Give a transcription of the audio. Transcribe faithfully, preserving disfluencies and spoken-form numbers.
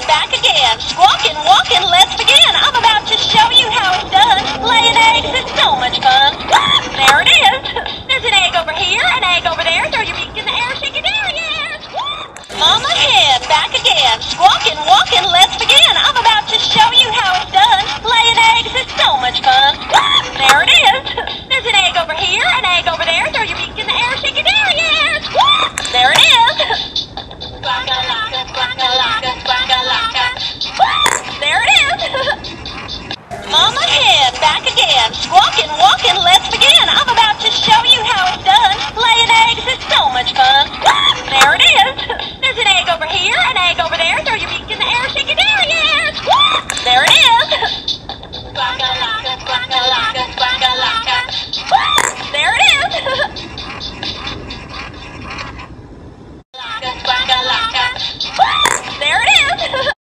back again. Walking, walking, let's begin. I'm about to show you how it's done. Laying eggs is so much fun. There it is. There's an egg over here, an egg over there. Throw your beak in the air, shake it there, yes. Mama hen, back again.